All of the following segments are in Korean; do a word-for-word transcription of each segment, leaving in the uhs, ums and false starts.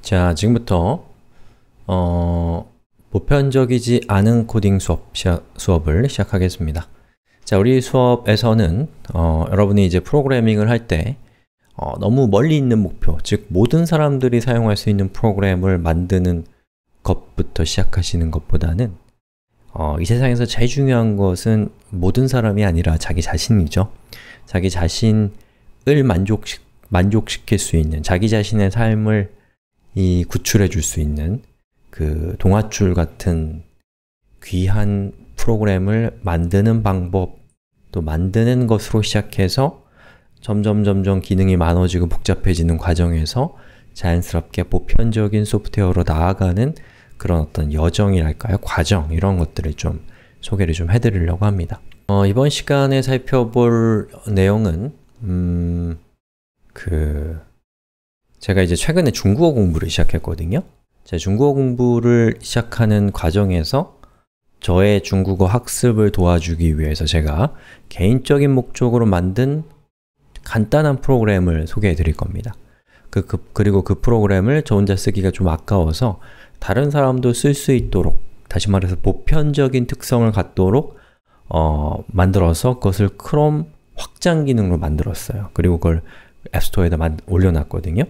자, 지금부터 어, 보편적이지 않은 코딩 수업, 시작, 수업을 시작하겠습니다. 자, 우리 수업에서는 어, 여러분이 이제 프로그래밍을 할 때 어, 너무 멀리 있는 목표, 즉 모든 사람들이 사용할 수 있는 프로그램을 만드는 것부터 시작하시는 것보다는 어, 이 세상에서 제일 중요한 것은 모든 사람이 아니라 자기 자신이죠. 자기 자신을 만족시, 만족시킬 수 있는, 자기 자신의 삶을 이 구출해 줄 수 있는 그 동화줄 같은 귀한 프로그램을 만드는 방법, 또 만드는 것으로 시작해서 점점 점점 기능이 많아지고 복잡해지는 과정에서 자연스럽게 보편적인 소프트웨어로 나아가는 그런 어떤 여정이랄까요? 과정, 이런 것들을 좀 소개를 좀 해드리려고 합니다. 어, 이번 시간에 살펴볼 내용은 음, 그 제가 이제 최근에 중국어 공부를 시작했거든요. 제 중국어 공부를 시작하는 과정에서 저의 중국어 학습을 도와주기 위해서 제가 개인적인 목적으로 만든 간단한 프로그램을 소개해 드릴 겁니다. 그, 그, 그리고 그 프로그램을 저 혼자 쓰기가 좀 아까워서 다른 사람도 쓸 수 있도록, 다시 말해서 보편적인 특성을 갖도록 어, 만들어서 그것을 크롬 확장 기능으로 만들었어요. 그리고 그걸 앱스토어에다 올려놨거든요.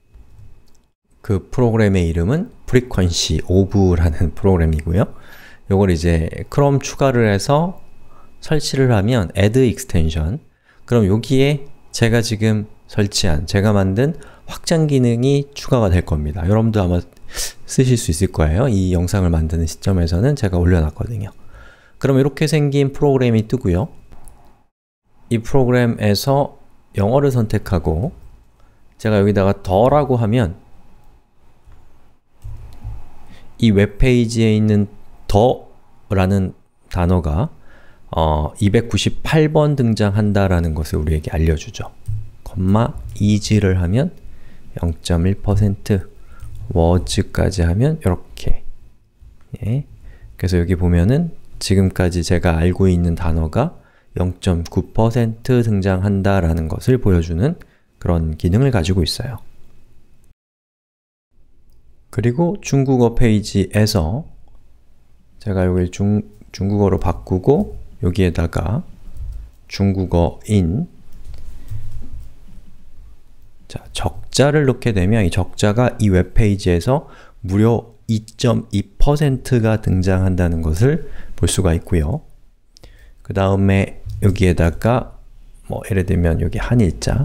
그 프로그램의 이름은 frequency of라는 프로그램이고요. 요걸 이제 크롬 추가를 해서 설치를 하면 add extension, 그럼 여기에 제가 지금 설치한, 제가 만든 확장 기능이 추가가 될 겁니다. 여러분도 아마 쓰실 수 있을 거예요. 이 영상을 만드는 시점에서는 제가 올려놨거든요. 그럼 이렇게 생긴 프로그램이 뜨고요. 이 프로그램에서 영어를 선택하고 제가 여기다가 더라고 하면 이 웹페이지에 있는 더라는 단어가 어, 이백구십팔 번 등장한다라는 것을 우리에게 알려주죠. 콤마 is를 하면 영 점 일 퍼센트, words까지 하면 이렇게. 예. 그래서 여기 보면은 지금까지 제가 알고 있는 단어가 영 점 구 퍼센트 등장한다라는 것을 보여주는 그런 기능을 가지고 있어요. 그리고 중국어 페이지에서 제가 여기를 중, 중국어로 바꾸고 여기에다가 중국어인 자, 적자를 넣게 되면 이 적자가 이 웹페이지에서 무려 이 점 이 퍼센트가 등장한다는 것을 볼 수가 있고요. 그 다음에 여기에다가 뭐 예를 들면 여기 한일자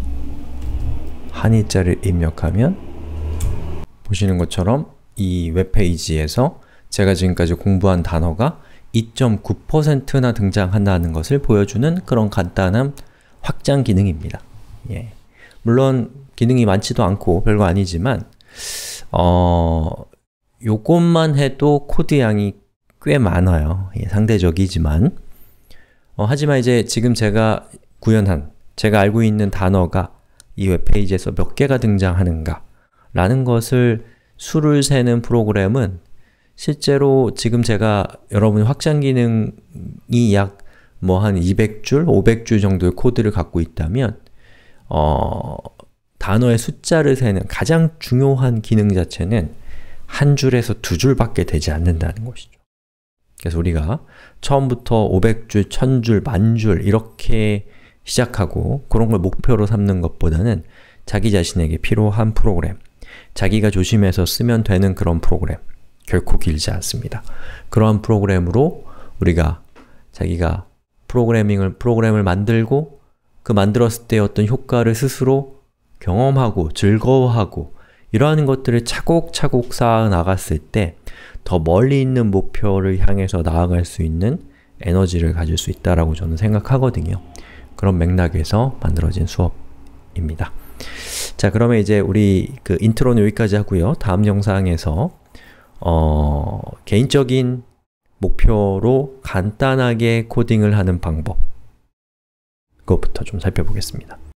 한일자를 입력하면 보시는 것처럼 이 웹페이지에서 제가 지금까지 공부한 단어가 이 점 구 퍼센트나 등장한다는 것을 보여주는 그런 간단한 확장 기능입니다. 예. 물론 기능이 많지도 않고 별거 아니지만 어, 요것만 해도 코드 양이 꽤 많아요. 예, 상대적이지만 어, 하지만 이제 지금 제가 구현한, 제가 알고 있는 단어가 이 웹페이지에서 몇 개가 등장하는가 라는 것을 수를 세는 프로그램은 실제로 지금 제가 여러분의 확장 기능이 약 뭐 한 이백 줄, 오백 줄 정도의 코드를 갖고 있다면 어, 단어의 숫자를 세는 가장 중요한 기능 자체는 한 줄에서 두 줄밖에 되지 않는다는 것이죠. 그래서 우리가 처음부터 오백 줄, 천 줄, 만 줄 이렇게 시작하고 그런 걸 목표로 삼는 것보다는 자기 자신에게 필요한 프로그램, 자기가 조심해서 쓰면 되는 그런 프로그램, 결코 길지 않습니다. 그러한 프로그램으로 우리가 자기가 프로그래밍을, 프로그램을 만들고 그 만들었을 때 어떤 효과를 스스로 경험하고 즐거워하고 이러한 것들을 차곡차곡 쌓아 나갔을 때 더 멀리 있는 목표를 향해서 나아갈 수 있는 에너지를 가질 수 있다라고 저는 생각하거든요. 그런 맥락에서 만들어진 수업입니다. 자, 그러면 이제 우리 그 인트로는 여기까지 하고요. 다음 영상에서 어, 개인적인 목표로 간단하게 코딩을 하는 방법, 그것부터 좀 살펴보겠습니다.